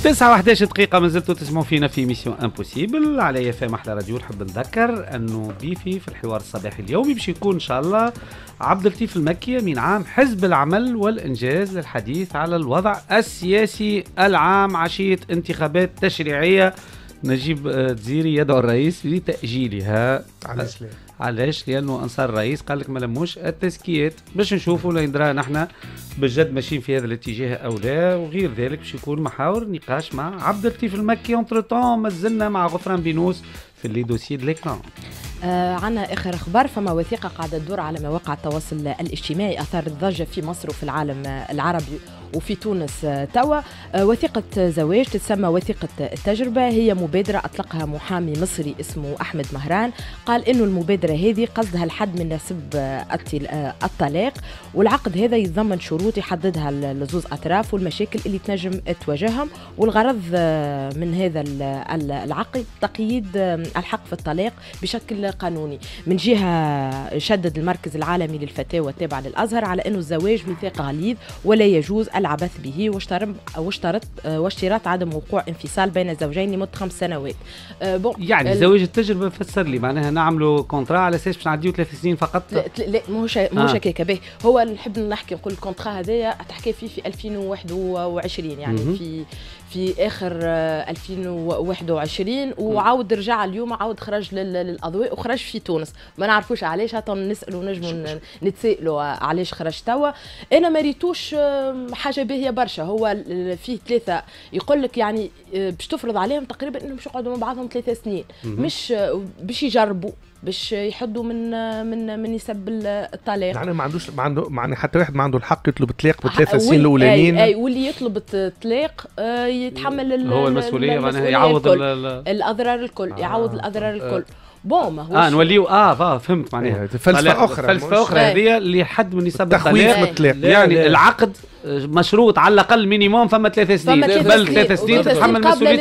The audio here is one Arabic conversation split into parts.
9:11 دقيقة ما زلتوا تسمعوا فينا في ميسيون امبوسيبل على FM احلى راديو. نحب نذكر انه ضيفي في الحوار الصباحي اليومي باش يكون ان شاء الله عبد اللطيف المكي من عام حزب العمل والانجاز للحديث على الوضع السياسي العام عشية انتخابات تشريعية. نجيب دزيري يدعو الرئيس لتأجيلها. علاش؟ لانه انصار الرئيس قال لك ما لموش التزكيات باش نشوفوا لا يندرى نحن بجد ماشيين في هذا الاتجاه او لا، وغير ذلك باش يكون محاور نقاش مع عبد اللطيف المكي. اونتر طون مازلنا مع غفران بينوس في اللي دوسي د ليكران. عنا آخر أخبار. فما وثيقة قاعدة تدور على مواقع التواصل الاجتماعي أثارت ضجة في مصر وفي العالم العربي وفي تونس توا. وثيقة زواج تسمى وثيقة التجربة، هي مبادرة أطلقها محامي مصري اسمه أحمد مهران. قال إنه المبادرة هذه قصدها الحد من نسب الطلاق، والعقد هذا يتضمن شروط يحددها لزوز أطراف والمشاكل اللي تنجم تواجههم، والغرض من هذا العقد تقييد الحق في الطلاق بشكل قانوني. من جهة شدد المركز العالمي للفتاوى التابع للأزهر على أنه الزواج ميثاق غليظ ولا يجوز العبث به، واشتراط عدم وقوع انفصال بين الزوجين لمدة 5 سنوات. يعني زواج التجربة فسر لي معناها نعملوا كونترا على اساس باش نعديو 3 سنين فقط؟ لا ماهوش هكاك. به هو نحب نحكي نقول الكونترا هذايا تحكي فيه في 2021 يعني في اخر 2021 وعاود رجع اليوم عاود خرج للاضواء وخرج في تونس. ما نعرفوش علاش، حتى نسالوا نجموا نتسائلوا علاش خرج توا. انا ما ريتوش حاجه باهيه برشا. هو فيه 3 يقول لك يعني باش تفرض عليهم تقريبا انهم باش يقعدوا مع بعضهم 3 سنين، مش باش يجربوا باش يحدوا من يسب الطلاق. يعني ما عنده حتى واحد ما عنده الحق يطلب الطلاق ب3 سنين الاولانيين. اي واللي يطلب الطلاق يتحمل هو المسؤوليه معناها يعوض الاضرار الكل، يعوض الاضرار الكل. بون ما هوش نوليو فهمت معناها فلسفه اخرى هذه اللي حد من يسب الطلاق. يعني العقد مشروط على الاقل مينيموم فما 3 سنين، بل 3 سنين تتحمل مسؤوليه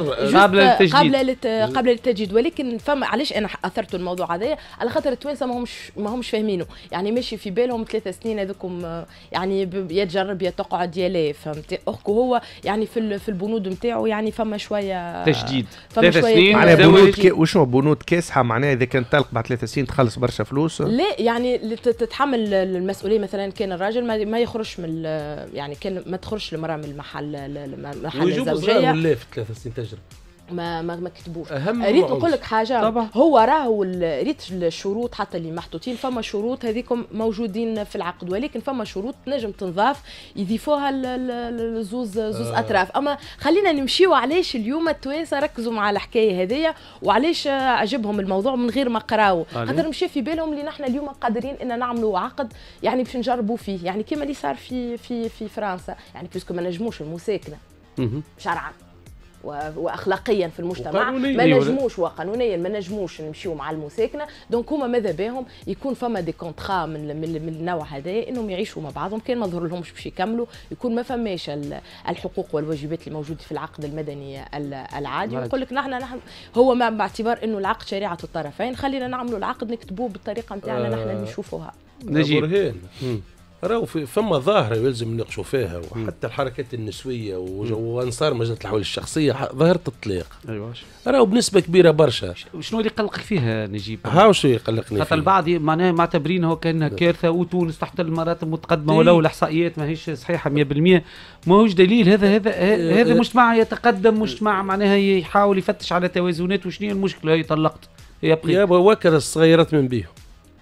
قبل التجديد. ولكن فما علاش انا اثرت الموضوع هذايا؟ على خاطر التوانسه ما همش فاهمينه، يعني ماشي في بالهم 3 سنين هذوكم يعني يا تجرب يا تقعد يا لا، فهمت؟ هو يعني في البنود نتاعو يعني فما شويه تجديد 3 سنين على بنود. وشنو بنود كاسحه معناها اذا كان طلق بعد 3 سنين تخلص برشا فلوس؟ لا يعني تتحمل المسؤوليه. مثلا كان الراجل ما يخرجش من يعني كان ما تخرجش المراه من المحل الزوجيه ولا في 3 سنين تجربه ما كتبوش. ريت نقول لك حاجه طبعا. هو راهو ريت الشروط حتى اللي محطوطين، فما شروط هذيكم موجودين في العقد، ولكن فما شروط نجم تنضاف يضيفوها زوز اطراف. اما خلينا نمشيو علاش اليوم التوانسه ركزوا مع الحكايه هذيا وعلاش عجبهم الموضوع من غير ما قراو، خاطر مشى في بالهم اللي نحن اليوم قادرين ان نعملوا عقد يعني باش نجربوا فيه، يعني كما اللي صار في فرنسا، يعني بيسكو ما نجموش المساكنه شرعا واخلاقيا في المجتمع ما نجموش، وقانونيا ما نجموش نمشيو مع المساكنه. دونك هما ماذا بهم يكون فما دي كونترا من النوع هذا انهم يعيشوا مع بعضهم. كان ما ظهر لهمش باش يكملوا، يكون ما فماش الحقوق والواجبات اللي موجوده في العقد المدني العادي. يقول لك نحن هو باعتبار انه العقد شريعه الطرفين، خلينا نعملوا العقد نكتبوه بالطريقه نتاعنا نحن اللي نشوفوها. نجيب راهو فما ظاهرة يلزم نناقشوا فيها، وحتى الحركات النسوية وانصار مجلة الأحوال الشخصية ظاهرة الطلاق. ايوه راهو بنسبة كبيرة برشا. شنو اللي يقلقك فيها نجيب؟ وشو يقلقني فيها؟ خاطر البعض معناها معتبرينها كأنها كارثة وتونس تحت المراتب المتقدمة ولو الإحصائيات ماهيش صحيحة 100%. ماهوش دليل هذا مجتمع يتقدم، مجتمع معناها يحاول يفتش على توازنات. وشنو المشكلة؟ هي طلقت يا وكل الصغيرات من بيهم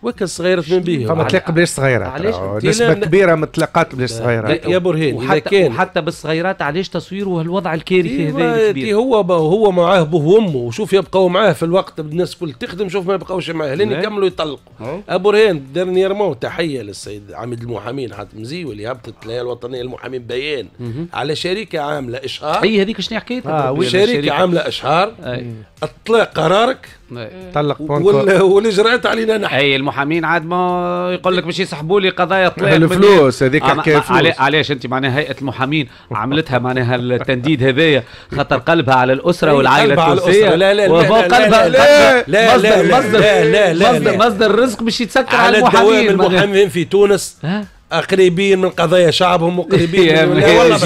فما تلاقي بلاش صغيرات، نسبة كبيرة من الطلاقات بلاش صغيرات يا برهان. وحتى بالصغيرات علاش تصويره الوضع الكارثي هذا الكبير؟ هو معاه بوه وامه، وشوف يبقوا معاه في الوقت الناس كل تخدم، شوف ما يبقاوش معاه لين يكملوا يطلقوا. ابو رهان ديرنييرمون تحيه للسيد عميد المحامين حاتم زيوي اللي هبطت الهيئه الوطنيه للمحامين بيان على شركه عامله اشهار. هي هذيك شنو حكيتها؟ شركه عامله اشهار اطلاق قرارك طلق والاجراءات علينا نحن. اي المحامين عاد ما يقول لك باش يسحبوا لي قضايا طلاق الفلوس هذيك حكايه فلوس. علاش انت معناها هيئه المحامين عملتها معناها التنديد هذايا خاطر قلبها على الاسره والعائله التونسيه؟ لا مصدر الرزق باش يتسكر على المحامين في تونس قريبين من قضايا شعبهم وقريبين من والله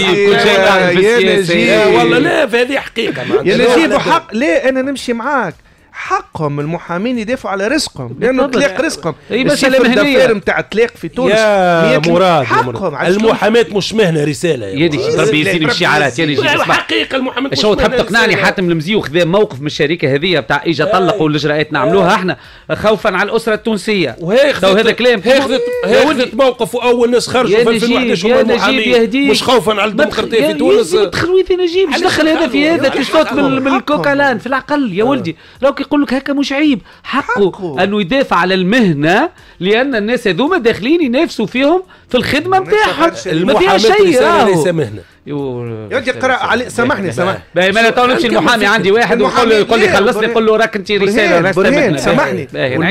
والله لا هذه حقيقه يا نجيب حق. ليه انا نمشي معاك؟ حقهم المحامين يدافعوا على رزقهم لانه تلاق رزقهم. اي مساله مهنيه نتاع تلاق في تونس يا مراد. حقهم. المحاماه مش مهنه، رساله يا دي ربي يزيد الشعارات. يا نجيب حقيقه المحاماه شو تحب تقنعني حاتم المزي وخذا موقف من الشركه هذه بتاع اجا طلقوا الاجراءات نعملوها احنا خوفا على الاسره التونسيه. هذا كلام هاخذت موقف واول ناس خرجوا في 2011 هم المحامين مش خوفا على الديمقراطيه في تونس. تخلويتي نجيب ايش دخل هذا في هذا تشتوت من الكوكالان في العقل يا ولدي. لو يقول لك هكا مش عيب، حقه انه يدافع على المهنه لان الناس هذوما داخلين ينافسوا فيهم في الخدمه نتاعهم. ما فيها شيء ليس مهنه. يجي قرأ علي سامحني باهي ما تو نمشي المحامي عندي واحد يقول لي خلصني نقول له راك انت رساله برهان سامحني.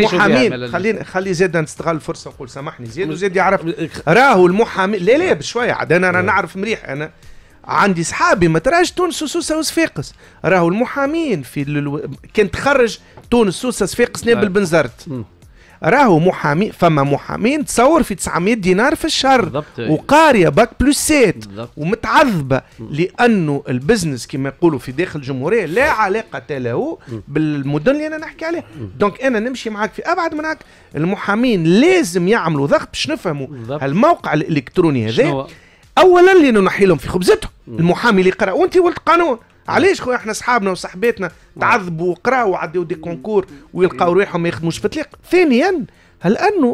المحامين خلي زيد نستغل الفرصه نقول سامحني زيد وزيد يعرف راهو المحامي لا بشويه عاد انا نعرف مليح. انا عندي صحابي ما تراش تونس سوسه وصفاقس. راهو المحامين في كان تخرج تونس سوسه صفاقس نابل بنزرت. راهو محامي فما محامين تصور في 900 دينار في الشهر وقاريه باك بلس 7 ومتعذبه لانه البزنس كما يقولوا في داخل الجمهوريه لا علاقه له بالمدن اللي انا نحكي عليها. دونك انا نمشي معك في ابعد من هيك. المحامين لازم يعملوا ضغط باش نفهموا هالموقع الالكتروني هذا اولا لانه نحي لهم في خبزتهم. المحامي اللي يقرا وانت ولد قانون علاش خويا احنا صحابنا وصحباتنا تعذبوا وقراوا وعدوا دي كونكور ويلقاو روحهم ما يخدموش في طليق. ثانيا هل انه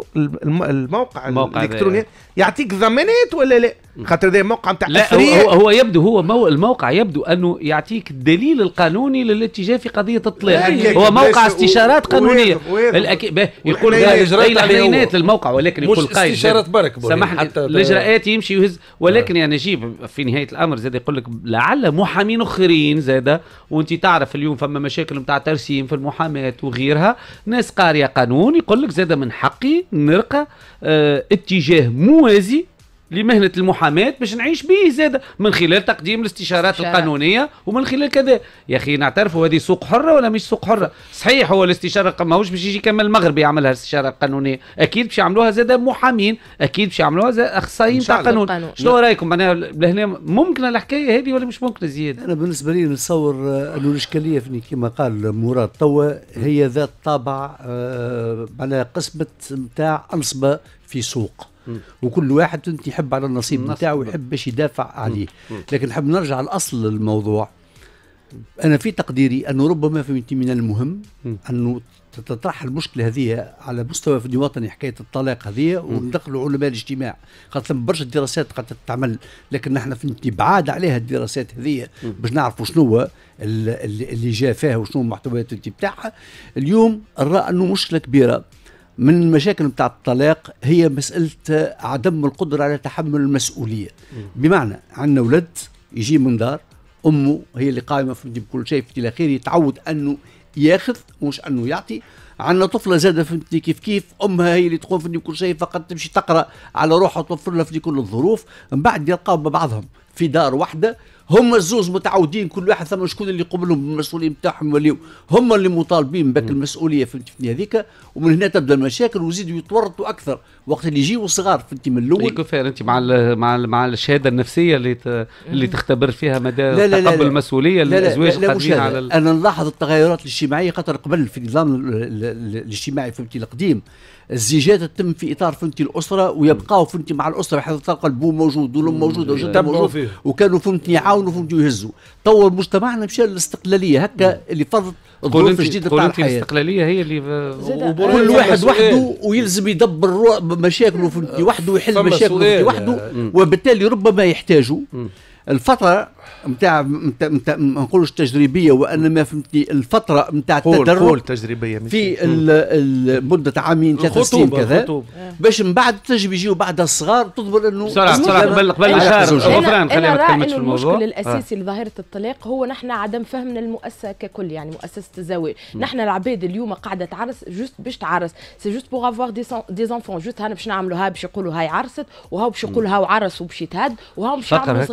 الموقع الالكتروني يعطيك ضمانات ولا لا؟ خاطر هذا موقع نتاع لا هو يبدو الموقع يبدو انه يعطيك الدليل القانوني للاتجاه في قضيه الطلاق. هو موقع استشارات قانونيه يقول الاجراءات للموقع ولكن يقول قايد استشارات برك سامحني الاجراءات يمشي يهز ولكن يا نجيب في نهايه الامر زاد يقول لك لعل محامين اخرين زاده وانت تعرف اليوم فما مشاكل نتاع ترسيم في المحاماه وغيرها ناس قاريه قانون يقول لك زاده من حقي نلقى اتجاه موازي لمهنة المحاماة باش نعيش به زادة من خلال تقديم الاستشارات القانونية ومن خلال كذا. يا أخي نعترفوا هذه سوق حرة ولا مش سوق حرة؟ صحيح هو الاستشارة ماهوش باش يجي كما المغرب يعملها الاستشارة القانونية، أكيد باش يعملوها زادة محامين، أكيد باش يعملوها زادة أخصائيين تاع قانون. شنو رأيكم معناها لهنا ممكن الحكاية هذه ولا مش ممكن زيادة؟ أنا بالنسبة لي نتصور أنه الإشكالية كما قال مراد توا هي ذات طابع معناها قسمة نتاع أنصبة في سوق. وكل واحد انت يحب على النصيب نتاعه ويحب باش يدافع عليه. لكن نحب نرجع لاصل الموضوع. انا في تقديري انه ربما فهمتي من المهم انه تطرح المشكله هذه على مستوى فني وطني حكايه الطلاق هذه وندخلوا علماء الاجتماع خاطر برشا دراسات قد تتعمل لكن نحن فهمتي بعاد عليها الدراسات هذه باش نعرفوا شنو اللي جاء فيها وشنو المحتويات بتاعها. اليوم نرى انه مشكله كبيره من المشاكل نتاع الطلاق هي مسألة عدم القدرة على تحمل المسؤولية. بمعنى عندنا ولد يجي من دار أمه هي اللي قائمة فهمتي بكل شيء في الأخير يتعود أنه ياخذ مش أنه يعطي. عندنا طفلة زادة فهمتي كيف أمها هي اللي تقوم فهمتي بكل شيء فقط تمشي تقرأ على روحها وتوفر لها في كل الظروف. من بعد يلقاو ببعضهم في دار واحدة هم الزوز متعودين كل واحد ثم شكون اللي يقوم لهم بالمسؤوليه نتاعهم وليو هم اللي مطالبين بك المسؤوليه في هذيك. ومن هنا تبدا المشاكل ويزيدوا يتورطوا اكثر وقت اللي يجيوا صغار فهمتي من الاول. كيف انت مع الشهاده النفسيه اللي تختبر فيها مدى تقبل المسؤوليه للازواج القادمين على انا نلاحظ التغيرات الاجتماعيه خاطر قبل في النظام الاجتماعي فهمتي القديم الزيجات تتم في اطار فهمتي الاسره ويبقاو فهمتي مع الاسره بحيث تلقى البو موجود والام موجوده وجدها موجود وكانوا فهمتي يعاونوا فهمتي يهزوا. طور مجتمعنا مشى للاستقلاليه هكا اللي فرضت الظروف الجديده تاع الحياه. الاستقلاليه هي اللي كل واحد وحده ويلزم يدبر مشاكله فهمتي وحده ويحل مشاكله وحده وبالتالي ربما يحتاجوا الفتره نتاع ما نقولوش تجريبيه وانما فهمتني الفتره نتاع التدرب تجريبيه في المده عامين 3 سنين كذا باش من بعد تجي يجيو بعد الصغار تظهر انه بسرعه قبل غفران خلينا نتكلم في الموضوع. المشكل الاساسي لظاهره الطلاق هو نحن عدم فهمنا المؤسسه ككل يعني مؤسسه الزواج. نحن العباد اليوم قاعده تعرس جوست باش تعرس سي جوست بوغ افوار دي زانفون جوست هانا باش نعملوا هاي باش يقولوا هاي عرست وهاو باش يقولوا هاو عرس وباش يتهد وهاو باش يعملوا صغار.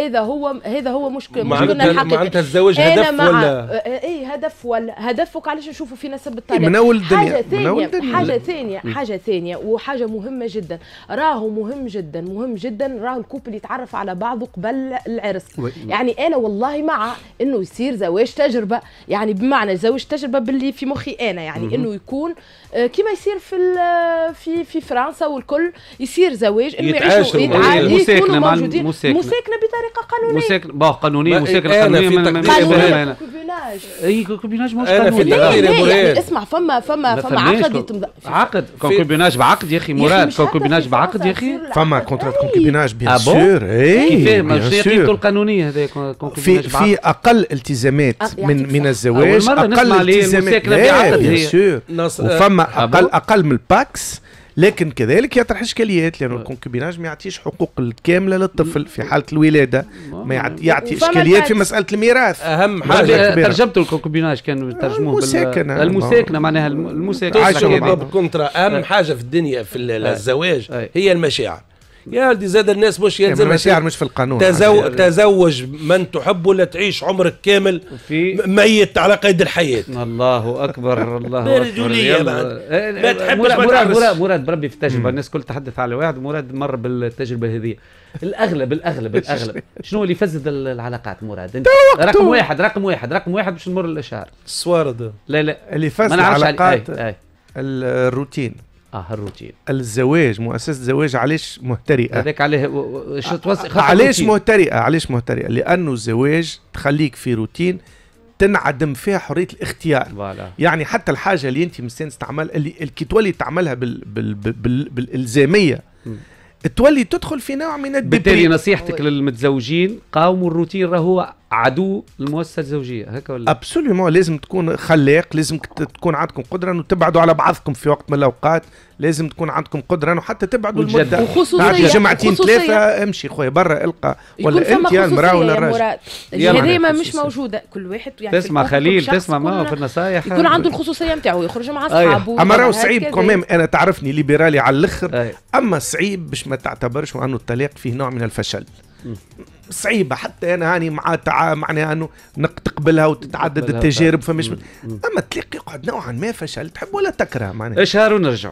هذا هو مشكلة معناتها الزواج هدف ولا اي هدف ولا هدفك علاش نشوفوا في ناس بالطريقة من أول الدنيا حاجة ثانية وحاجة مهمة جدا، راهو مهم جدا راهو الكوبل يتعرف على بعضه قبل العرس. يعني أنا والله مع إنه يصير زواج تجربة، يعني بمعنى زواج تجربة باللي في مخي أنا، يعني إنه يكون كما يصير في فرنسا والكل يصير زواج إنه يعيشوا يكونوا موجودين مساكنة بطريقة قانونية. قانونية اي كونكوبيناج مش قانوني. اسمع فما عقد كونكوبيناج بعقد يا اخي مراد، كونكوبيناج بعقد يا اخي، فما كونترات كونكوبيناج بيان سور. كيفاه ماشي قيمته القانونية هذا كونكوبيناج بعقد؟ في اقل التزامات من الزواج، اقل التزامات بيان سور، وفما اقل من الباكس، لكن كذلك يطرح اشكاليات لانه الكونكوبيناج ما يعطيش حقوق الكامله للطفل في حاله الولاده، ما يعطي اشكاليات في مساله الميراث. اهم حاجه ترجمته الكونكوبيناج كانوا يترجموه المساكنه معناها المساكنه عايشه كونترا. اهم حاجه في الدنيا في الزواج هي المشاعر يا ولدي، زاد الناس مش يلزم المشاعر مش في القانون. تزوج من تحب ولا تعيش عمرك كامل ميت على قيد الحياة. الله أكبر الله أكبر. رجولية ما تحبش مراد بربي في التجربة، الناس كل تحدث على واحد، مراد مر بالتجربة هذه. الأغلب شنو اللي يفسد العلاقات مراد؟ رقم واحد باش نمر الإشهار الصوارد. لا اللي يفسد العلاقات الروتين. الروتين. الزواج مؤسسة الزواج علاش مهترئة؟ هذاك عليه علاش مهترئة؟ لأنه الزواج تخليك في روتين تنعدم فيها حرية الاختيار. يعني حتى الحاجة اللي أنت مستانس تعمل اللي كي تولي تعملها بالإلزامية تولي تدخل في نوع من الدبري. بالتالي نصيحتك للمتزوجين قاوموا الروتين، راهو عدو المؤسسة الزوجية، هكا ولا؟ ابسوليومون، لازم تكون خلاق، لازم تكون عندكم قدرة انه تبعدوا على بعضكم في وقت من الاوقات، لازم تكون عندكم قدرة انه حتى تبعدوا المدة. وخصوصية جمعتين ثلاثة امشي خويا برا القى، ولا انت يا المرأة ولا الراجل. الجريمة مش موجودة، كل واحد يعني تسمع خليل تسمع ما في النصايح يكون عنده الخصوصية نتاعو، يخرج مع اصحابه. اما راهو صعيب كمان، انا تعرفني ليبرالي على الاخر، اما صعيب باش ما تعتبرش انه الطلاق فيه نوع من الفشل. صعيبه حتى انا هاني معناها انه تقبلها وتتعدد التجارب، فمش اما تلاقي يقعد نوعا ما فشل، تحب ولا تكره معناها. اشهر ونرجعوا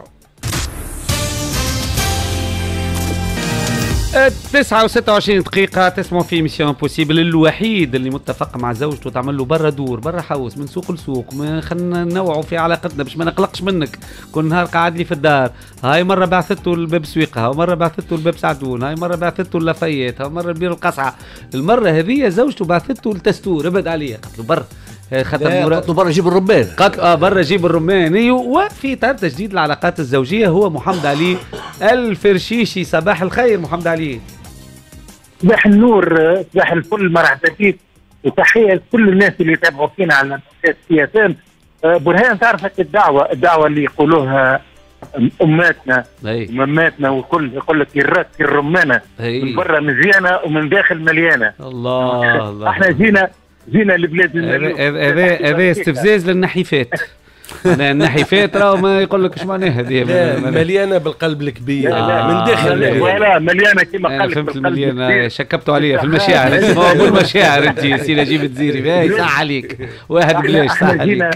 9:26 دقيقة. تسمعوا في ميسيون امبوسيبل، الوحيد اللي متفق مع زوجته تعمل له برا دور برا حوس من سوق لسوق، خلينا ننوعوا في علاقتنا باش ما نقلقش منك، كل نهار قاعد لي في الدار، هاي مرة بعثته لباب سويقها، ومرة بعثته لباب سعدون، هاي مرة بعثته للافيات، هاي مرة لبير القصعة، المرة هذه زوجته بعثته لتستور، ابعد عليه، قالت له برا قالت له برا جيب الرمان، قالت برا جيب الرمان. وفي اطار تجديد العلاقات الزوجيه هو محمد علي الفرشيشي. صباح الخير محمد علي. صباح النور، صباح الفل، مرحبا بك، وتحيه لكل الناس اللي يتابعوا فينا على السياسات. برهان، تعرف الدعوه اللي يقولوها اماتنا ومماتنا والكل، يقول لك الراس الرمانه من برا مزيانه ومن داخل مليانه. الله احنا جينا لبلاد هذا استفزاز للنحيفات. النحيفات راهو ما يقول لك ايش معناها هذه، مليانه بالقلب الكبير من داخل، ولا مليانه كما قال فهمت المليانه. شكبتوا عليها في المشاعر، انت مو المشاعر انت سينا جيب تزيري باهي صح عليك واحد بلاش صح عليك.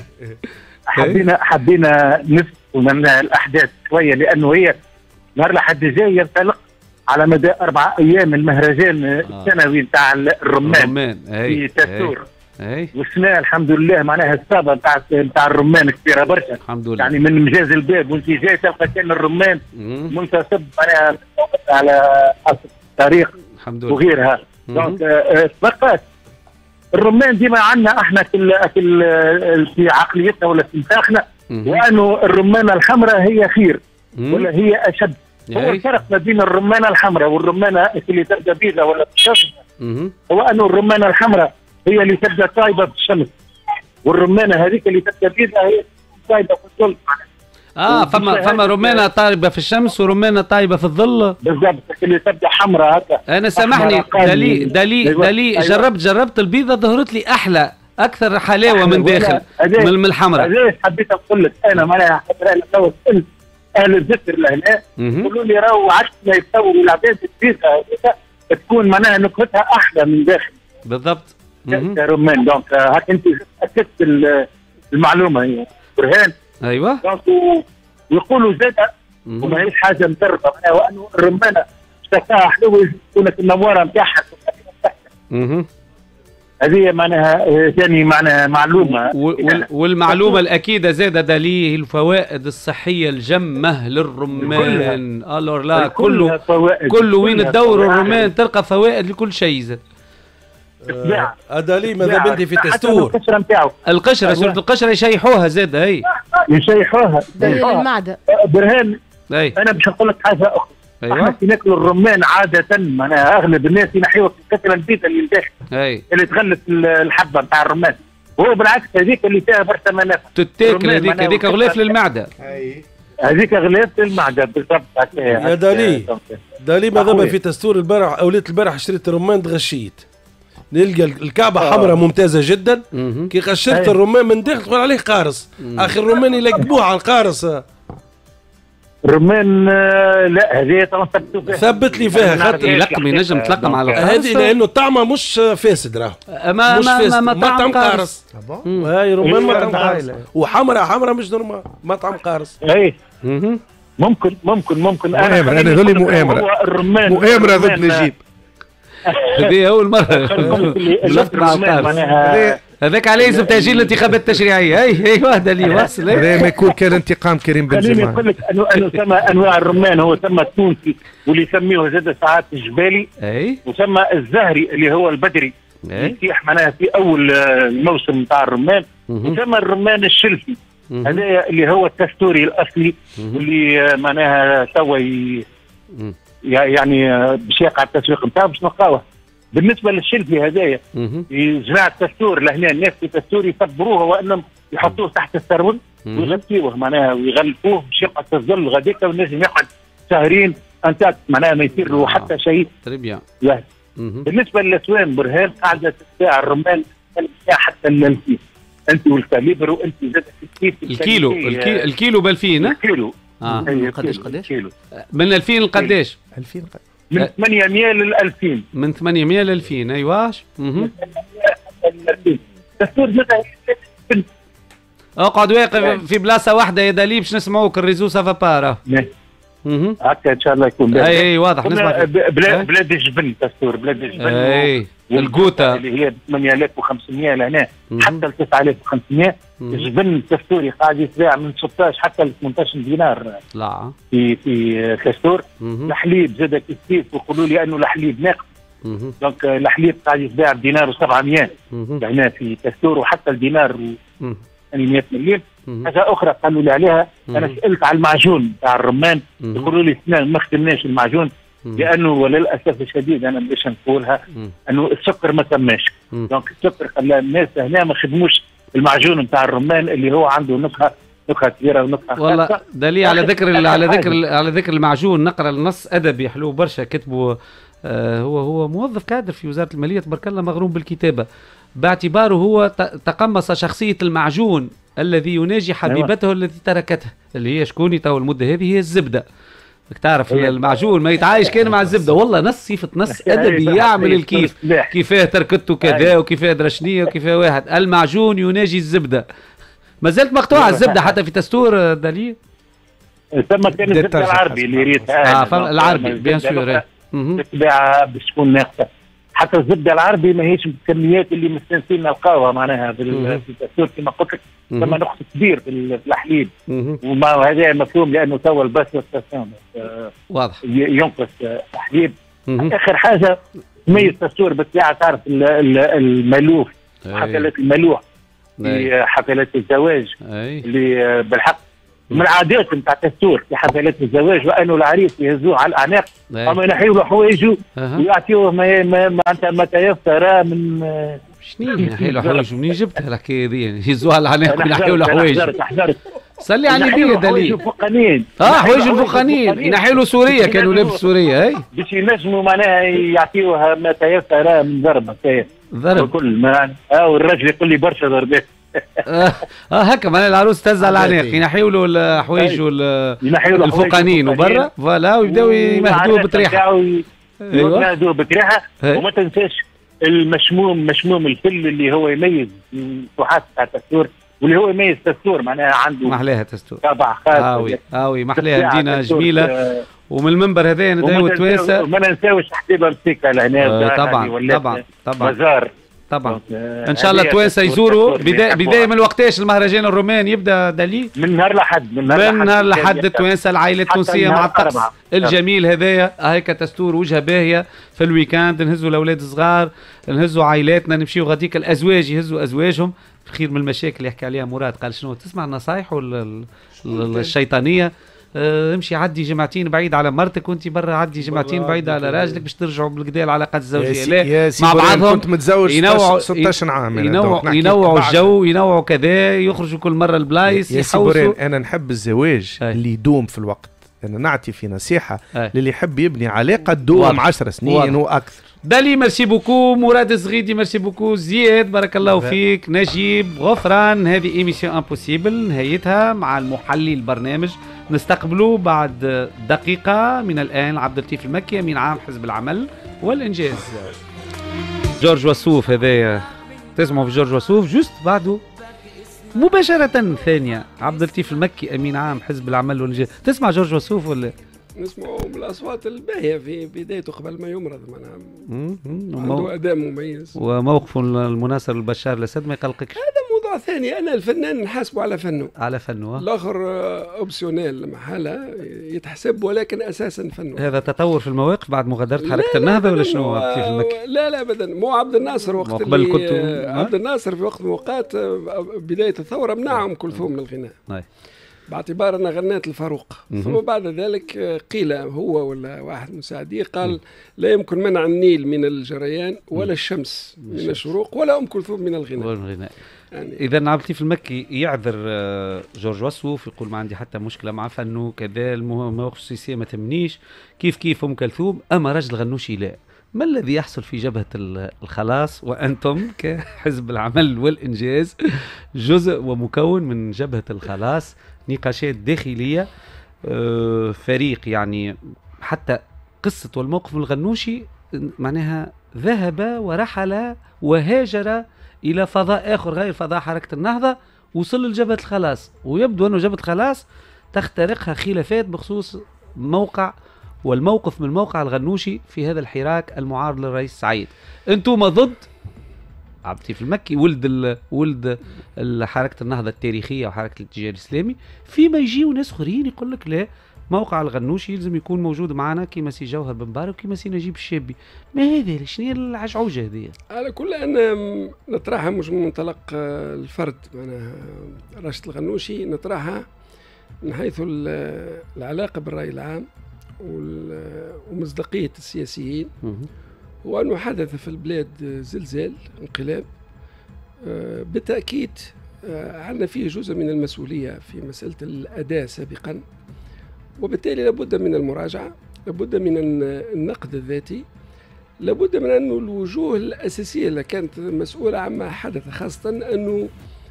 حبينا نفس من الاحداث شويه، لانه هي نهار الحد الجاي ينطلق على مدى 4 أيام المهرجان السنوي نتاع الرمان في تستور. والسنة الحمد لله معناها الصابة نتاع الرمان كبيرة برشا الحمد لله، يعني من مجاز الباب وانت جاي تلقى كان الرمان منتصب معناها على الطريق الحمد لله وغيرها. دونك بقات الرمان ديما عندنا احنا في عقليتنا ولا في مخاخنا، وانه الرمانة الحمراء هي خير ولا هي اشد. هو الفرق ما بين الرمانة الحمراء والرمانة اللي تبدا بيضاء ولا بالشمس، هو انه الرمانة الحمراء هي اللي تبدا طايبه في الشمس، والرمانة هذيك اللي تبدا بيضاء هي طايبه في الظل. فما رمانة طايبه في الشمس ورمانة طايبه في الظل. بالضبط، اللي تبدا حمراء هكا. انا سامحني دلي جربت البيضاء، ظهرت لي احلى اكثر حلاوه من داخل من الحمراء. علاش حبيت نقول لك انا معناها انا تو اهل الذكر لهنا يقولوا لي راهو عشنا يتصوروا العباد البيضاء تكون معناها نكهتها احلى من داخل. بالضبط. رمان. دونك هاك انت اكدت المعلومه هي برهان. ايوه. دونك يقولوا زاد وماهيش حاجه مدربه معناها وانه الرمانه اشتكاها حلوه تكون النواره نتاعها. هذه معناها ثاني معناها معلومه. والمعلومه الاكيده زاده دليل الفوائد الصحيه الجمه للرمان. الور لا كله وين تدور الرمان تلقى فوائد لكل شيء زاد. هذا لي ماذا بدي في تستور القشره نتاعو. القشره سورة القشره يشيحوها زاد. هي يشيحوها المعده. برهان انا باش نقول لك حاجه اخرى. ايوه. احنا ناكلوا الرمان عاده معناها اغلب الناس ينحيوها في الكتله البيضاء اللي داخل اللي تغلف الحبه نتاع الرمان، وهو بالعكس هذيك اللي فيها برشا منافع تتاكل. هذيك غلاف للمعده. هذيك غلاف للمعده بالضبط. يا دالي ماذا في تستور البارح اوليت البارح شريت الرمان تغشيت نلقى الكعبه حمراء ممتازه جدا. كي قشرت الرمان من داخل تقول عليه قارص. اخي الرمان يلقبوه على القارص. الرمان لا هذه طبعا ثبت لي فيها خاطر يلقم ينجم تلقم على القارص. هذه لانه طعمه مش فاسد راهو. مش فاسد مطعم قارص. هاي رمان مطعم قارص وحمراء مش نورمال مطعم قارص. اي ممكن انا ذولي مؤامره ضد نجيب. هذه اول مره شفت مع القارص. هذاك عليه لازم تاجيل الانتخابات التشريعيه. اي واحده لي واصل. هذا ما يكون كان انتقام كريم بنزيما. خليني نقول لك انه ثم انواع الرمان، هو ثم التونسي واللي يسميه زاد ساعات الجبالي. وثم الزهري اللي هو البدري يتيح معناها في اول الموسم نتاع الرمان. وثم الرمان الشلفي هذا اللي هو التستوري الاصلي واللي معناها توا يعني باش يقع التسويق نتاعو باش نلقاوه. بالنسبه للشلفي هذايا جماعه التستور لهنا الناس في التستور يصبروه وانهم يحطوه تحت السرون ويغطيوه معناها ويغلفوه باش يقعد في الظل غاديك والناس يقعد شهرين انتاك معناها ما يصير له حتى شيء. بالنسبه للاسوان برهان قاعده تباع الرمان حتى الكيس انت والكاليبر وانت زاد كيف الكيلو ب2000. الكيلو قداش من 2000 لقداش؟ 2000 من 800 ل 2000. من 800 ل 2000 ايواش. اقعد واقف في بلاصه واحده يا دالي باش نسمعوك الريزو سافا بارا. هكا ان شاء الله يكون اي واضح نسمع. بلاد الجبن تستور بلاد الجبن. اي القوطه اللي هي 8500 لهنا حتى ل 9500. الجبن التستوري قاعد يتباع من 16 حتى ل 18 دينار. لا في تستور. الحليب زاد كيف ويقولوا لي انه الحليب ناقص. دونك الحليب قاعد يتباع بدينار و700 هنا في تستور وحتى الدينار 100 مليون. حاجه اخرى قالوا لي عليها انا سالت على المعجون تاع الرمان يقولوا لي ما خدمناش المعجون لانه وللاسف الشديد انا باش نقولها انه السكر ما تماش. دونك السكر خلى الناس هنا ما خدموش المعجون نتاع الرمان اللي هو عنده نكهه كبيره ونكهه. والله دليل على ذكر المعجون نقرا النص ادبي حلو برشا كتبه. هو موظف كادر في وزاره الماليه تبارك الله مغروم بالكتابه باعتباره هو تقمص شخصيه المعجون الذي يناجي حبيبته التي تركته اللي هي شكون تو المده هذه هي الزبده. تعرف المعجون ما يتعايش كان مع الزبده. والله نص صفه نص ادبي يعمل الكيف كيفاه تركته كذا وكيفاه درشنيه وكيفاه واحد المعجون يناجي الزبده. ما زالت مقطوعه الزبده حتى في تستور دليل. ثم كان الزبده العربي اللي ريتها العربي بيان سور تتباع باش تكون ناقصه. حتى الزبده العربي ماهيش بالكميات اللي مستنسين نلقاوها معناها في التستور كما قلت لك. ثم نقص كبير في الحليب وما هذا مفهوم لانه توا البصره واضح ينقص الحليب. اخر حاجه تميز التستور بالطبيعه تعرف الملوح حفلات الملوح في حفلات الزواج اللي بالحق من العادات نتاع التستور في حفلات الزواج وانه العريس يهزوه على الاعناق اما ينحيوا له حوايجه ويعطيوه معناتها ما تيسر من شنو ينحيوا له حوايجه. منين جبتها الحكايه ذي يهزوها على الاعناق وينحيوا له حوايجه؟ صلي على النبي دليل. حوايج الفقانين ينحيوا له سوريه كانوا لابس سوريه اي باش ينجموا معناها يعطيوها ما تيسر من ضربه ضرب كل ما والراجل يقول لي برشا ضربات. هكا معناها العروس تهز على العناق ينحيوا له الحوايج الفقانين وبرا فوالا ويبداو يمهدوه بطريحه. نادوا بكرهها. وما تنساش مشموم الفل اللي هو يميز التحف تاع الدستور، واللي هو يميز الدستور معناها عنده محلاها الدستور طبع خاص. محلاها مدينه جميله. ومن المنبر هذايا ندعو التوانسه وما ننساوش حديبه مسيكه لهنا. طبعا بازار طبعا. ان شاء الله التوانسه يزوروا بدايه من وقتاش المهرجان الرومان يبدا دالي؟ من نهار لحد التوانسه العائله التونسيه مع الطقس الجميل هذايا. هيك دستور وجهه باهيه في الويكاند، نهزوا الاولاد الصغار، نهزوا عائلاتنا، نمشيو غاديك الازواج يهزوا ازواجهم. خير من المشاكل اللي يحكي عليها مراد. قال شنو تسمع النصايح الشيطانيه؟ امشي عدي جمعتين بعيد على مرتك وانت برا، عدي جمعتين بعيد على راجلك باش ترجعوا بالكدا العلاقات الزوجيه. لا مع بعضهم كنت متزوج 16 عام. ينوعوا الجو، ينوعوا كذا، يخرجوا كل مره البلايص يحوسوا. انا نحب الزواج اللي يدوم في الوقت. انا نعطي في نصيحه للي يحب يبني علاقه تدوم 10 سنين واكثر. دالي ميرسي بوكو، مراد الزغيدي ميرسي بوكو، زياد بارك الله فيك، نجيب غفران. هذه ايميسيون امبوسيبل نهايتها مع المحلي البرنامج. نستقبلوا بعد دقيقة من الآن عبد اللطيف المكي أمين عام حزب العمل والإنجاز. جورج وسوف هذايا تسمعوا في جورج وسوف جوست بعده مباشرة ثانية عبد اللطيف المكي أمين عام حزب العمل والإنجاز. تسمع جورج وسوف ولا؟ نسمعوا بالأصوات الباهية في بدايته قبل ما يمرض معناها. عنده أداء مميز وموقفه المناصر لبشار الأسد ما يقلقكش؟ هذا موضوع ثاني. أنا الفنان نحاسبه على فنه. على فنه. الآخر أوبسيونيل محالة يتحسب ولكن أساسا فنه. هذا تطور في المواقف بعد مغادرة حركة النهضة ولا شنو عبد اللطيف المكي؟ لا أبدا. مو عبد الناصر وقت اللي عبد الناصر في وقت من الأوقات بداية الثورة منعهم كلثوم من الغناء. باعتبار أنها غنات الفاروق. ثم بعد ذلك قيل هو ولا واحد مساعديه قال لا يمكن منع النيل من الجريان ولا الشمس من الشروق ولا أم كلثوم من الغناء. يعني إذا عبد اللطيف المكي يعذر جورج وسوف، يقول ما عندي حتى مشكلة مع فنه كذا، المواقف السياسية ما تمنيش، كيف أم كلثوم، أما رجل غنوشي لا. ما الذي يحصل في جبهة الخلاص وأنتم كحزب العمل والإنجاز جزء ومكون من جبهة الخلاص؟ نقاشات داخلية، فريق يعني حتى قصة والموقف الغنوشي معناها ذهب ورحل وهاجر إلى فضاء آخر غير فضاء حركة النهضة، وصل لجبهة الخلاص. ويبدو أنه جبهة الخلاص تخترقها خلافات بخصوص موقع والموقف من موقع الغنوشي في هذا الحراك المعارض للرئيس سعيد. أنتم ضد عبد اللطيف المكي ولد حركة النهضة التاريخية وحركة الاتجاه الإسلامي، فيما يجيوا ناس آخرين يقول لك لا موقع الغنوشي يلزم يكون موجود معنا كيما سي جوهر بن مبارك وكيما سي نجيب الشابي. ما هذا شنو هي العجعوجة هذه؟ على كل أن نطرحها مش من منطلق الفرد، معناها رشد الغنوشي نطرحها من حيث العلاقة بالرأي العام ومصداقية السياسيين. وأنه حدث في البلاد زلزال انقلاب بالتأكيد عندنا فيه جزء من المسؤولية في مسألة الأداء سابقا، وبالتالي لابد من المراجعة، لابد من النقد الذاتي، لابد من أنه الوجوه الأساسية اللي كانت مسؤولة عما حدث، خاصة أنه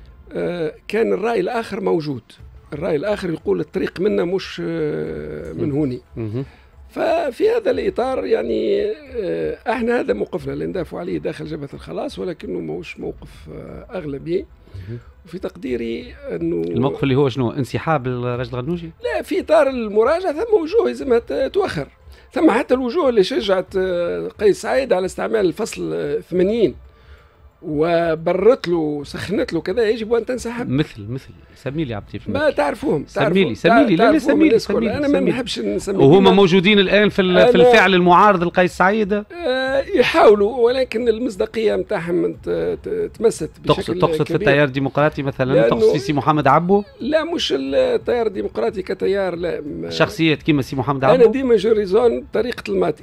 كان الرأي الآخر موجود. الرأي الآخر يقول الطريق منا مش من هوني. ففي هذا الإطار يعني احنا هذا موقفنا اللي ندافع عليه داخل جبهة الخلاص، ولكنه موش موقف أغلبي. وفي تقديري أنه الموقف اللي هو شنو؟ انسحاب الرجل الغنوشي؟ لا، في إطار المراجعة ثم وجوه لازمها تتوخر. ثم حتى الوجوه اللي شجعت قيس سعيد على استعمال الفصل 80 وبرت له سخنت له كذا يجب ان تنسحب. مثل سمي لي عبد اللطيف ما تعرفوهم. سمي لي انا ما نحبش نسمي وهما موجودين الان في الفعل المعارض لقيس سعيد. يحاولوا، ولكن المصداقيه نتاعهم تمست بشكل تقصد في التيار الديمقراطي مثلا؟ تقصد في سي محمد عبو؟ لا، مش التيار الديمقراطي كتيار، لا. شخصيات كيما سي محمد عبو. انا ديما جوريزون طريقه المات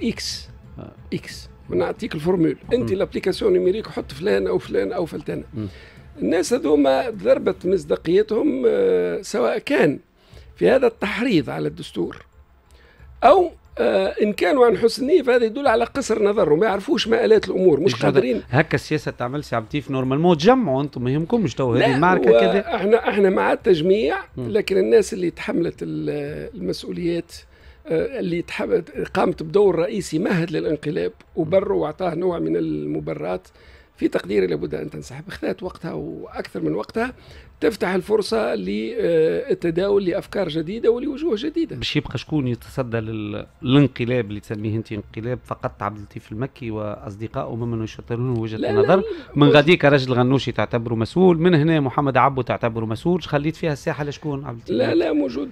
اكس ونعطيك الفورمول، انت الابليكاسيون نيميريك حط فلان او فلان او فلتانه. الناس هذوما ضربت مصداقيتهم سواء كان في هذا التحريض على الدستور او ان كانوا عن حسن نيه، فهذا يدل على قصر نظرهم، ما يعرفوش مآلات الامور، مش قادرين. هكا السياسه تعمل سي عبد اللطيف نورمالمون تجمعوا انتم، ما يهمكمش تو هذه المعركه كذا. احنا مع التجميع، لكن الناس اللي تحملت المسؤوليات اللي قامت بدور رئيسي مهد للانقلاب وبره واعطاه نوع من المبررات، في تقديري لابد ان تنسحب. اخذت وقتها واكثر من وقتها، تفتح الفرصه للتداول لافكار جديده ولوجوه جديده. باش يبقى شكون يتصدى للانقلاب اللي تسميه انت انقلاب؟ فقط عبد اللطيف المكي واصدقائه ممن يشطرون وجهه النظر؟ من غاديك رجل غنوشي تعتبره مسؤول، من هنا محمد عبو تعتبره مسؤول، خليت فيها الساحه لشكون عبد اللطيف؟ لا موجودين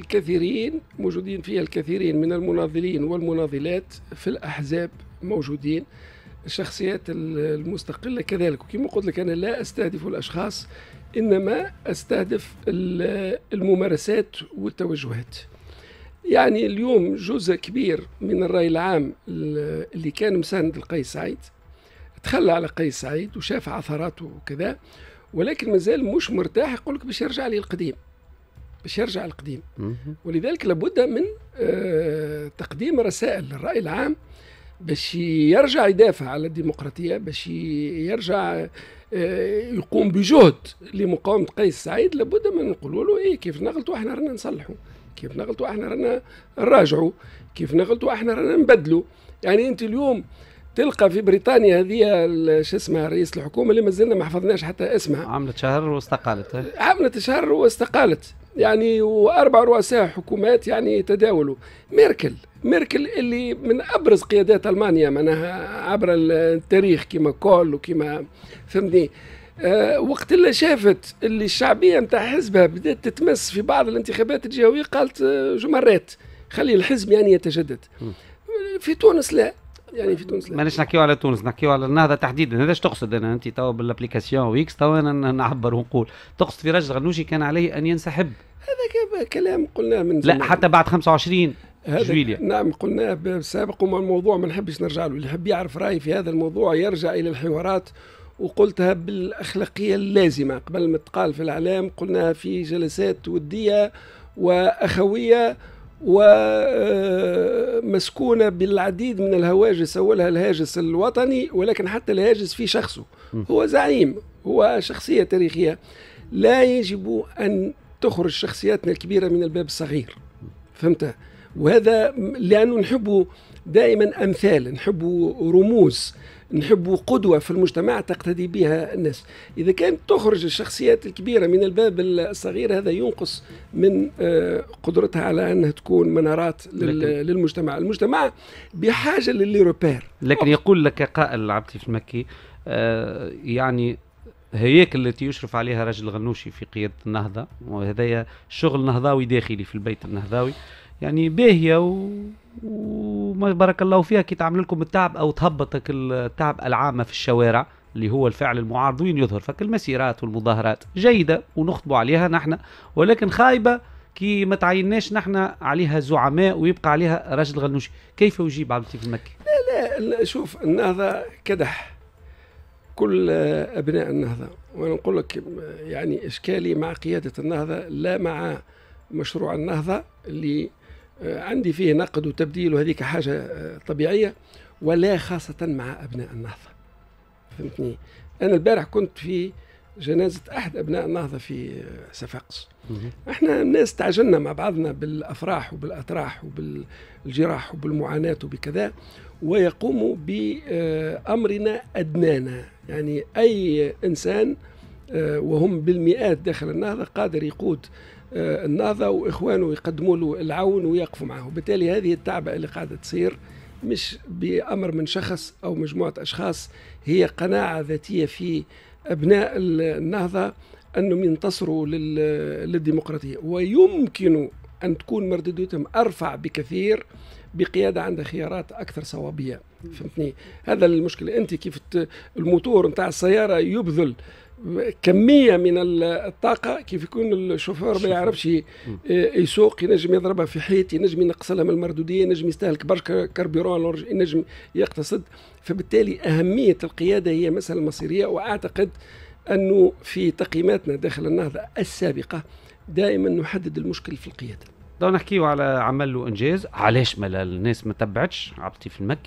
فيها الكثيرين من المناضلين والمناضلات في الاحزاب موجودين، الشخصيات المستقله كذلك. وكما قلت لك انا لا استهدف الاشخاص، انما استهدف الممارسات والتوجهات. يعني اليوم جزء كبير من الراي العام اللي كان مساند لقيس سعيد تخلى على قيس سعيد وشاف عثراته وكذا، ولكن مازال مش مرتاح، يقول لك باش يرجع لي القديم، باش يرجع القديم. ولذلك لابد من تقديم رسائل للراي العام باش يرجع يدافع على الديمقراطيه، باش يرجع يقوم بجهد لمقاومه قيس سعيد. لابد من نقولوا له ايه كيف نغلطوا احنا رانا نصلحوا، كيف نغلطوا احنا رانا نراجعوا، كيف نغلطوا احنا رانا نبدلوا. يعني انت اليوم تلقى في بريطانيا هذه شو اسمها رئيس الحكومه اللي مازلنا ما حفظناش حتى اسمها، عملت شهر واستقالت. عملت شهر واستقالت يعني، واربع رؤساء حكومات يعني تداولوا. ميركل اللي من ابرز قيادات المانيا معناها عبر التاريخ كما كول وكما فهمتني. وقت اللي شافت اللي الشعبيه نتاع حزبها بدات تتمس في بعض الانتخابات الجهويه، قالت جمرات خلي الحزب يعني يتجدد. في تونس لا، يعني في تونس لا. ماناش نحكيو على تونس، نحكيو على النهضه تحديدا. هذا اش تقصد؟ انت توا بالابليكاسيون ويكس توا انا نعبر ونقول تقصد في رجل غنوشي كان عليه ان ينسحب؟ هذا كلام قلناه من زمان. لا حتى بعد 25 جويليا. نعم قلناه سابقا، الموضوع ما نحبش نرجع له. اللي يحب يعرف رايي في هذا الموضوع يرجع الى الحوارات، وقلتها بالاخلاقيه اللازمه قبل ما تقال في الاعلام. قلناها في جلسات وديه واخويه ومسكونة بالعديد من الهواجس، أولها الهاجس الوطني، ولكن حتى الهاجس في شخصه. هو زعيم، هو شخصية تاريخية، لا يجب أن تخرج شخصياتنا الكبيرة من الباب الصغير، فهمت؟ وهذا لأنه نحب دائما أمثال، نحب رموز، نحب قدوة في المجتمع تقتدي بها الناس. إذا كانت تخرج الشخصيات الكبيرة من الباب الصغير، هذا ينقص من قدرتها على أنها تكون منارات للمجتمع. المجتمع بحاجة للروبير. لكن يقول لك قائل عبد اللطيف المكي يعني هياكل التي يشرف عليها رجل غنوشي في قيادة النهضة، وهذا شغل نهضاوي داخلي في البيت النهضاوي، يعني باهية وما بارك الله فيها كي تعمل لكم التعب أو تهبطك التعب العامة في الشوارع اللي هو الفعل المعارض وين يظهر، فالمسيرات والمظاهرات جيدة ونخطبوا عليها نحن، ولكن خايبة كي ما تعيناش نحن عليها زعماء ويبقى عليها رجل غنوشي. كيف يجيب عبد اللطيف المكي؟ لا شوف، النهضة كدح كل أبناء النهضة، وأنا نقول لك يعني إشكالي مع قيادة النهضة لا مع مشروع النهضة اللي عندي فيه نقد وتبديل وهذيك حاجة طبيعية، ولا خاصة مع أبناء النهضة، فهمتني؟ أنا البارح كنت في جنازة أحد أبناء النهضة في صفاقس. احنا الناس تعجلنا مع بعضنا بالأفراح وبالأتراح وبالجراح وبالمعاناة وبكذا، ويقوموا بأمرنا أدنانا. يعني أي إنسان وهم بالمئات داخل النهضة قادر يقود النهضة، وإخوانه يقدموا له العون ويقفوا معه. وبالتالي هذه التعبئة اللي قاعدة تصير مش بأمر من شخص أو مجموعة أشخاص، هي قناعة ذاتية في أبناء النهضة أنهم ينتصروا للديمقراطية، ويمكن أن تكون مردوديتهم أرفع بكثير بقيادة عندها خيارات أكثر صوابية، فهمتني؟ هذا المشكلة. أنت كيف الموتور نتاع السيارة يبذل كمية من الطاقة، كيف يكون الشوفير ما يعرفش يسوق، ينجم يضربها في حيط، ينجم ينقص لها من المردودية، ينجم يستهلك برشا كربيرون، ينجم يقتصد. فبالتالي أهمية القيادة هي مسألة مصيرية. وأعتقد أنه في تقييماتنا داخل النهضة السابقة دائما نحدد المشكل في القيادة. لو نحكيو على عمل وإنجاز، علاش ما الناس ما تبعتش عبد اللطيف المكي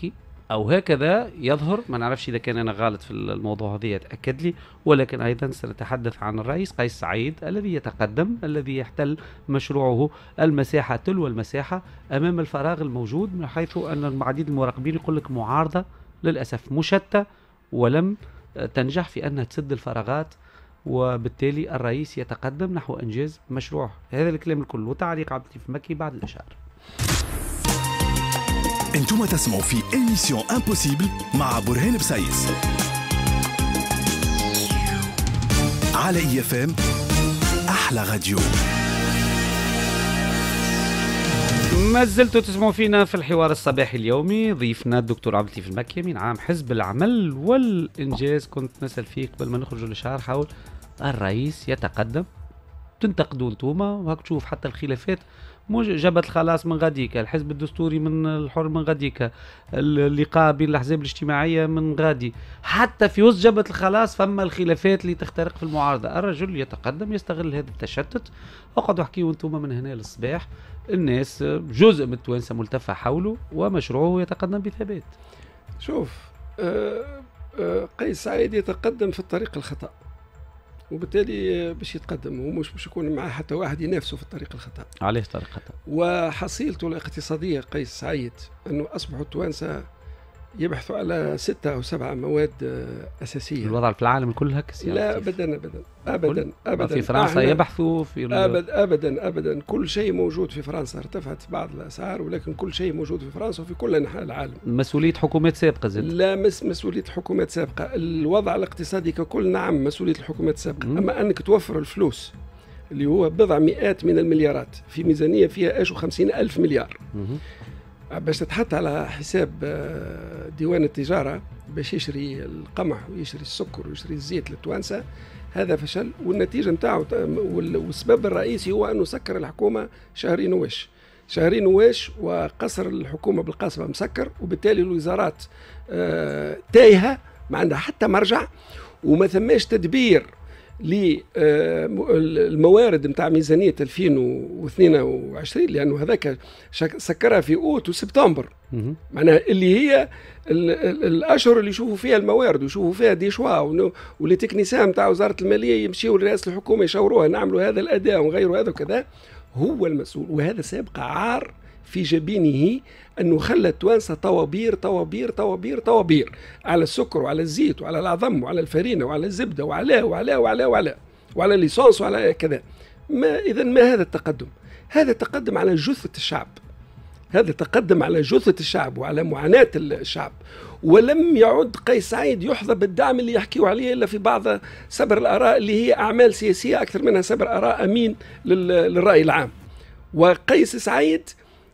أو هكذا يظهر. ما نعرفش إذا كان أنا غلط في الموضوع هذا يتأكد لي، ولكن أيضا سنتحدث عن الرئيس قيس سعيد الذي يتقدم، الذي يحتل مشروعه المساحة تلو المساحة أمام الفراغ الموجود، من حيث أن عديد المراقبين يقول لك معارضة للأسف مشتتة ولم تنجح في أنها تسد الفراغات، وبالتالي الرئيس يتقدم نحو إنجاز مشروعه. هذا الكلام الكل وتعليق عبد اللطيف المكي بعد الإشارة. انتم تسمعوا في إيميسيون امبوسيبل مع برهان بسايس على IFM أحلى راديو. ما زلتوا تسمعوا فينا في الحوار الصباحي اليومي. ضيفنا الدكتور عبد اللطيف المكي من عام حزب العمل والإنجاز. كنت نسأل فيك قبل ما نخرجوا للشهر حول الرئيس يتقدم، تنتقدوا انتوما وهك تشوف حتى الخلافات جبت الخلاص من غاديك، الحزب الدستوري من الحر من غاديك، اللقاء بين الأحزاب الاجتماعية من غادي، حتى في وسط جبت الخلاص فما الخلافات اللي تخترق في المعارضة. الرجل يتقدم يستغل هذا التشتت. وقعدوا احكيوا انتوما من هنا للصباح، الناس جزء من التوانسة ملتفة حوله ومشروعه يتقدم بثبات. شوف قيس سعيد يتقدم في الطريق الخطأ، وبالتالي باش يتقدم ومش باش يكون معاه حتى واحد ينافسه في الطريق الخطأ. عليه طريق خطأ. وحصيلته الاقتصادية قيس سعيد أنه أصبحوا التوانسة يبحثوا على 6 أو 7 مواد أساسية. الوضع في العالم كلها لا أبدا أبدا أبدا أبدا. في فرنسا يبحثوا في أبدا أبدا كل شيء موجود في فرنسا. ارتفعت بعض الأسعار ولكن كل شيء موجود في فرنسا وفي كل أنحاء العالم. مسؤولية حكومات سابقة زاد. لا مسؤولية حكومات سابقة. الوضع الاقتصادي ككل نعم مسؤولية الحكومات السابقة، أما أنك توفر الفلوس اللي هو بضع مئات من المليارات في ميزانية فيها 50,000 مليار باش تتحط على حساب ديوان التجارة باش يشري القمح ويشري السكر ويشري الزيت للتوانسة، هذا فشل. والنتيجة نتاعو والسبب الرئيسي هو أنه سكر الحكومة شهري نواش وقصر الحكومة بالقصبة مسكر، وبالتالي الوزارات تايهة ما عندها حتى مرجع، وما ثماش تدبير للموارد نتاع ميزانية 2022 لأنه هذاك سكرها في أوت وسبتمبر، معناها اللي هي الأشهر اللي يشوفوا فيها الموارد ويشوفوا فيها دي شوا، واللي تكنيسان نتاع وزارة المالية يمشيوا لرئاسة الحكومة يشاوروها نعملوا هذا الأداء ونغيروا هذا وكذا. هو المسؤول، وهذا سابق عار في جبينه أنه خلى التوانسة طوابير طوابير طوابير طوابير على السكر وعلى الزيت وعلى العظم وعلى الفرينة وعلى الزبدة وعلى الليسانس وعلى كذا. إذا ما هذا التقدم؟ هذا تقدم على جثة الشعب، هذا تقدم على جثة الشعب وعلى معاناة الشعب. ولم يعد قيس سعيد يحظى بالدعم اللي يحكيوا عليه إلا في بعض سبر الآراء اللي هي أعمال سياسية أكثر منها سبر آراء أمين للرأي العام. وقيس سعيد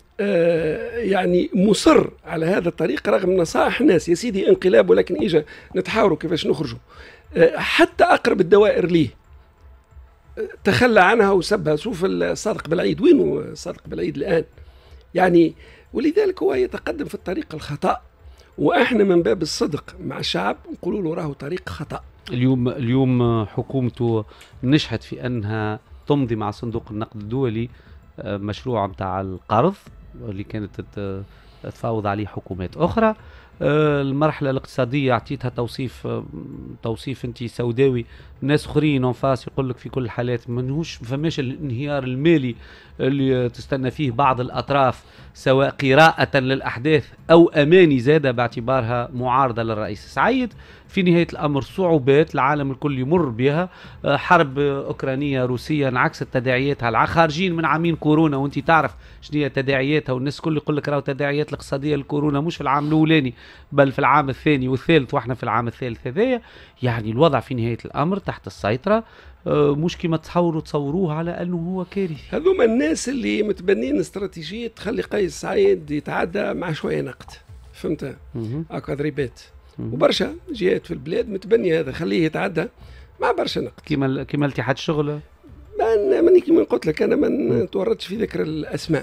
يعني مصر على هذا الطريق رغم نصائح الناس، يا سيدي انقلاب ولكن إجا نتحاوروا كيفاش نخرجوا. حتى أقرب الدوائر ليه تخلى عنها وسبها. شوف الصادق بالعيد، وينه الصادق بالعيد الآن؟ يعني ولذلك هو يتقدم في الطريق الخطأ، وإحنا من باب الصدق مع الشعب نقولوا له راهو طريق خطأ. اليوم حكومته نجحت في أنها تمضي مع صندوق النقد الدولي مشروع متاع القرض اللي كانت تفاوض عليه حكومات أخرى. المرحلة الاقتصادية أعطيتها توصيف أنت سوداوي. ناس أخرين انفاس يقول لك في كل الحالات منهوش فماش الانهيار المالي اللي تستنى فيه بعض الأطراف، سواء قراءة للأحداث أو أماني زادة باعتبارها معارضة للرئيس سعيد. في نهاية الأمر صعوبات العالم الكل يمر بها، حرب أوكرانية روسية انعكست تداعياتها، خارجين من عامين كورونا وانت تعرف شنو هي تداعياتها، والناس الكل يقول لك راهو تداعيات الاقتصادية للكورونا مش في العام الأولاني بل في العام الثاني والثالث، واحنا في العام الثالث هذايا. يعني الوضع في نهاية الأمر تحت السيطرة، مش كما تصوروه على أنه هو كارثي. هذوما الناس اللي متبنين استراتيجية تخلي قيس سعيد يتعدى مع شوية نقد، فهمت؟ هكا ضريبات وبرشا جهات في البلاد متبني هذا، خليه يتعدى مع برشا نقد كما الاتحاد الشغل. ماني كما قلت لك انا ما نتورطش في ذكر الاسماء.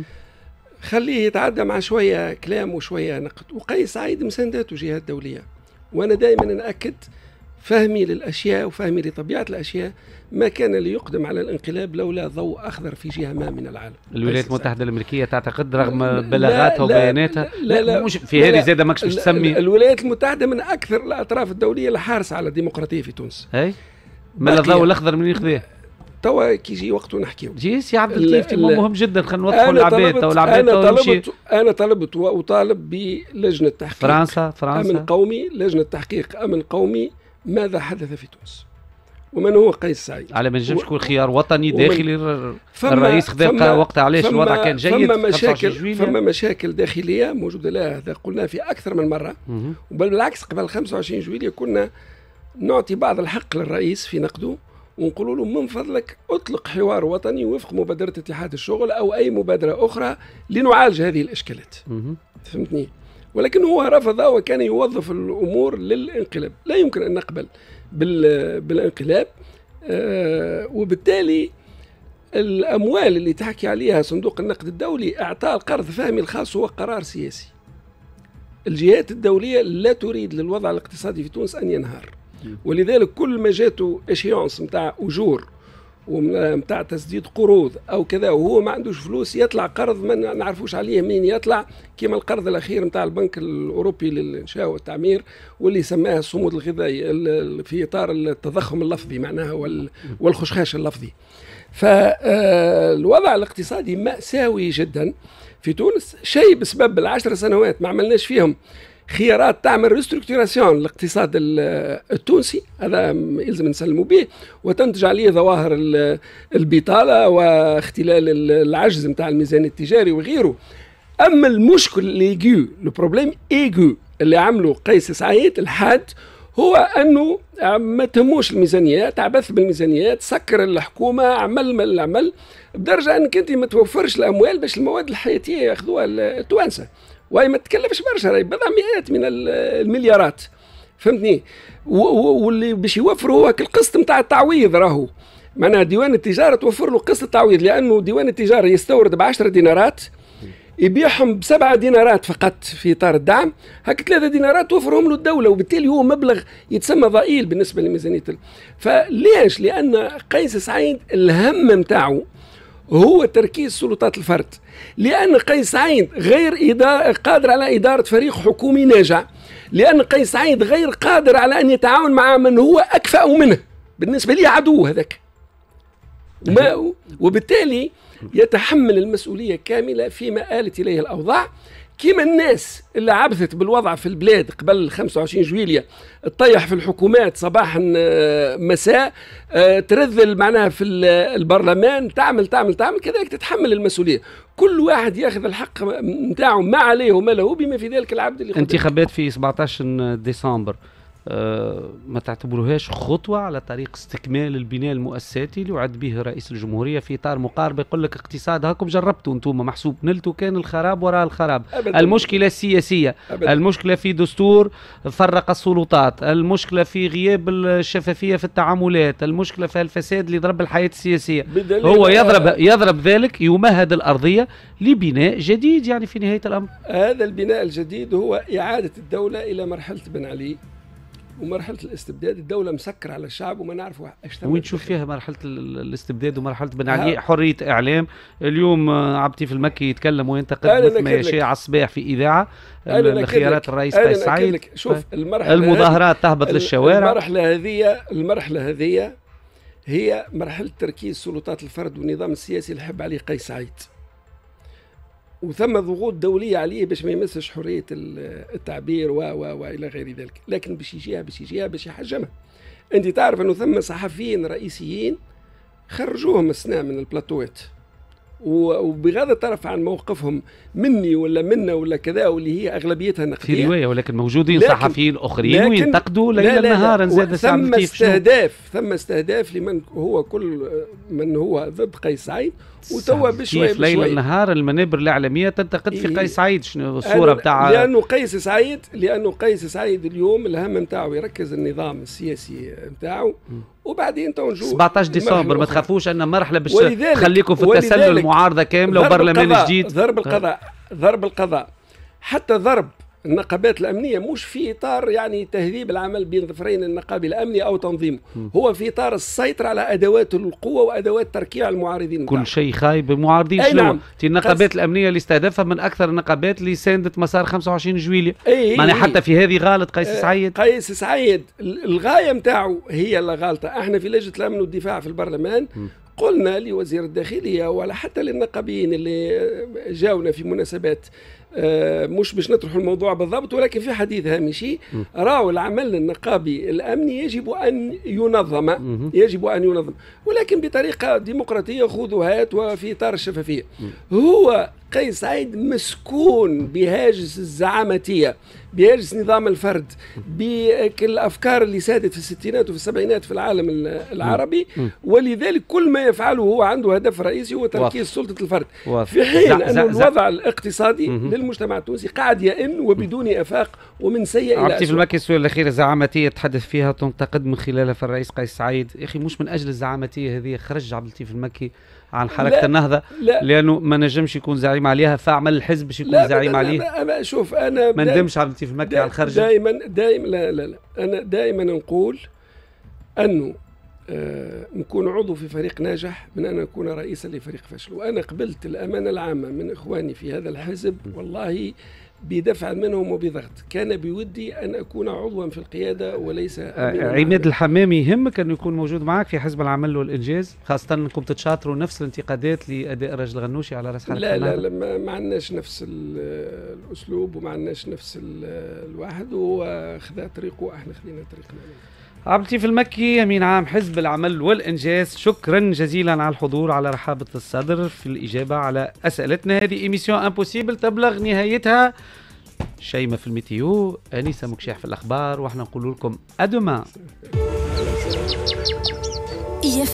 خليه يتعدى مع شويه كلام وشويه نقد. وقيس سعيد مسانداته جهات دوليه، وانا دائما ناكد فهمي للاشياء وفهمي لطبيعه الاشياء ما كان ليقدم على الانقلاب لولا ضوء اخضر في جهه ما من العالم. الولايات المتحده الامريكيه تعتقد رغم بلاغاتها وبياناتها لا مش في هذه زاده ماكش باش تسمي الولايات المتحده من اكثر الاطراف الدوليه اللي حارسه على الديمقراطيه في تونس. اي ما الضوء الاخضر من ياخذه توا كي يجي وقته نحكيو. جي سي عبد اللطيف مهم جدا خلينا نوضحوا العباد. انا طلبت واطالب بلجنه تحقيق فرنسا امن قومي، لجنه تحقيق امن قومي ماذا حدث في تونس ومن هو قيس سعيد. على ما نجمش يكون خيار وطني داخلي. الرئيس خذا وقتها علاش الوضع كان جيد. فما مشاكل داخليه موجوده لها، هذا قلنا في اكثر من مره. بل بالعكس قبل 25 جويلية كنا نعطي بعض الحق للرئيس في نقده ونقول له من فضلك اطلق حوار وطني وفق مبادره اتحاد الشغل او اي مبادره اخرى لنعالج هذه الاشكالات. فهمتني؟ ولكن هو رفض وكان يوظف الامور للانقلاب. لا يمكن ان نقبل بالانقلاب. وبالتالي الاموال اللي تحكي عليها صندوق النقد الدولي اعطاء القرض فهمي الخاص هو قرار سياسي. الجهات الدوليه لا تريد للوضع الاقتصادي في تونس ان ينهار، ولذلك كل ما جاته اشيونس نتاع اجور ومتاع تسديد قروض او كذا وهو ما عندوش فلوس يطلع قرض ما نعرفوش عليه منين يطلع، كما القرض الاخير نتاع البنك الاوروبي للانشاء والتعمير واللي سماه الصمود الغذائي في اطار التضخم اللفظي معناها والخشخاش اللفظي. فالوضع الاقتصادي مأساوي جدا في تونس، شيء بسبب ال10 سنوات ما عملناش فيهم خيارات تعمل ريستركتوراسيون للاقتصاد التونسي، هذا يلزم نسلموا به، وتنتج عليه ظواهر البطاله واختلال العجز نتاع الميزان التجاري وغيره. اما المشكل اللي يجي البروبليم ايجو اللي عمله قيس سعيد الحاد هو انه ما تهموش الميزانيات، عبث بالميزانيات، سكر الحكومه، عمل بدرجه انك انت ما توفرش الاموال باش المواد الحياتيه ياخذوها التوانسه، وهي ما تكلفش برشا، راهي بضع مئات من المليارات. فهمتني؟ واللي باش يوفروا هو القسط نتاع التعويض، راهو معناها ديوان التجاره توفر له قسط التعويض، لانه ديوان التجاره يستورد ب10 دينارات يبيعهم ب7 دينارات فقط في اطار الدعم، هك 3 دينارات توفرهم له الدوله، وبالتالي هو مبلغ يتسمى ضئيل بالنسبه لميزانيه. فليش؟ لان قيس سعيد الهم نتاعو هو تركيز سلطات الفرد، لأن قيس سعيد غير قادر على إدارة فريق حكومي ناجع، لأن قيس سعيد غير قادر على أن يتعاون مع من هو أكفأ منه، بالنسبة لي عدو هذاك، وبالتالي يتحمل المسؤولية كاملة فيما آلت إليه الأوضاع، كما الناس اللي عبثت بالوضع في البلاد قبل 25 جويلية، تطيح في الحكومات صباحا مساء، ترذل معناها في البرلمان، تعمل كذلك تتحمل المسؤولية. كل واحد ياخذ الحق نتاعو ما عليه وما له، بما في ذلك العبد اللي انتخابات في 17 ديسمبر ما تعتبروهاش خطوة على طريق استكمال البناء المؤسساتي اللي يعد به رئيس الجمهورية في إطار مقاربة؟ يقول لك اقتصاد هاكم جربتوا انتم محسوب نلتوا، كان الخراب وراء الخراب. أبداً. المشكلة السياسية. أبداً. المشكلة في دستور فرق السلطات، المشكلة في غياب الشفافية في التعاملات، المشكلة في الفساد اللي ضرب الحياة السياسية. هو يضرب ذلك يمهد الأرضية لبناء جديد يعني في نهاية الأمر. هذا البناء الجديد هو إعادة الدولة إلى مرحلة بن علي ومرحلة الاستبداد. الدولة مسكر على الشعب وما نعرفوا ايش وين تشوف فيها مرحلة الاستبداد ومرحلة بن علي؟ حرية إعلام اليوم عبد اللطيف المكي يتكلم وينتقد مثل ما يشاء على الصباح في إذاعة خيارات الرئيس قيس سعيد. شوف المظاهرات تهبط للشوارع. المرحلة هذه هي مرحلة تركيز سلطات الفرد والنظام السياسي اللي حب عليه قيس سعيد، وثم ضغوط دولية عليه باش ما يمسش حرية التعبير وإلى غير ذلك، لكن باش يجيها باش يحجمها. أنت تعرف أنه ثم صحفيين رئيسيين خرجوهم السنة من البلاتوات، وبغض الطرف عن موقفهم مني ولا منا ولا كذا، واللي هي أغلبيتها نقدية في رواية، ولكن موجودين صحفيين أخرين وينتقدوا ليلا نهارا. زاد ثم استهداف لمن هو كل من هو ضد قيس سعيد، وتوا بشوي ليلا نهار المنابر الإعلامية تنتقد في قيس سعيد. شنو الصورة بتاع؟ لأنه قيس سعيد اليوم الهم نتاعو يركز النظام السياسي نتاعو، وبعدين تو نشوف 17 ديسمبر ما تخافوش أن مرحلة باش تخليكم في التسلل معارضة كاملة وبرلمان جديد. ضرب القضاء حتى ضرب النقابات الأمنية مش في إطار يعني تهذيب العمل بين ظفرين النقابي الأمني أو تنظيمه، هو في إطار السيطرة على أدوات القوة وأدوات تركيع المعارضين. كل شيء خايب بمعارضين. شنو؟ نعم. النقابات الأمنية اللي استهدفها من أكثر النقابات اللي ساندت مسار 25 جويلية. معناها حتى في هذه غالط قيس سعيد. قيس سعيد الغاية متاعه هي اللي غالطة. احنا في لجنة الأمن والدفاع في البرلمان قلنا لوزير الداخلية ولا حتى للنقابيين اللي جاونا في مناسبات، مش باش نطرحوا الموضوع بالضبط ولكن في حديث هامشي، راهو العمل النقابي الأمني يجب أن ينظم ولكن بطريقة ديمقراطية خذ وهات وفي إطار الشفافية. هو قيس سعيد مسكون بهاجس الزعامتية، بهاجس نظام الفرد، بالأفكار اللي سادت في الستينات وفي السبعينات في العالم العربي، ولذلك كل ما يفعله هو عنده هدف رئيسي هو تركيز سلطة الفرد، في حين أن الوضع الاقتصادي للمجتمع التونسي قاعد يئن وبدون أفاق ومن سيء إلى أسوأ. في المكي السؤال الأخير، الزعامتية تحدث فيها تنتقد من خلالها في الرئيس قيس سعيد. يا أخي مش من أجل الزعامتية هذه خرج عبد اللطيف المكي عن حركة النهضة، لأنه ما نجمش يكون زعيم عليها، فاعمل الحزب باش يكون زعيم عليه. شوف أنا ما ندمش عبد اللطيف المكي على الخرج. دائما لا أنا دائما نقول أنه نكون عضو في فريق ناجح من أن أكون رئيسا لفريق فاشل. وأنا قبلت الأمانة العامة من إخواني في هذا الحزب والله بدفع منهم وبضغط، كان بودي أن أكون عضوا في القيادة وليس عماد الحمامي يهمك أنه يكون موجود معك في حزب العمل والإنجاز، خاصة أنكم تتشاطروا نفس الانتقادات لأداء رجل غنوشي على رأس حركة النهضة؟ لا ما عندناش نفس الأسلوب وما عندناش نفس الواحد، وهو خذا طريقه احنا خذينا طريقنا. عبد اللطيف المكي أمين عام حزب العمل والإنجاز، شكرا جزيلا على الحضور، على رحابة الصدر في الإجابة على أسئلتنا. هذه إيميسيون امبوسيبل تبلغ نهايتها. شيماء في الميتيو، أنيسة مكشاح في الأخبار، وإحنا نقول لكم أدوما.